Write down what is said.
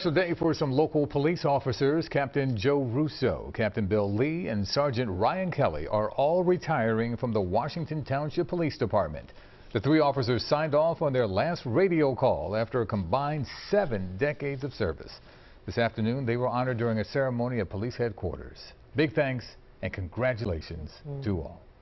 Today for some local police officers, Captain Joe Russo, Captain Bill Lee, and Sergeant Ryan Kelly are all retiring from the Washington Township Police Department. The three officers signed off on their last radio call after a combined 7 decades of service. This afternoon, they were honored during a ceremony at police headquarters. Big thanks and congratulations to all.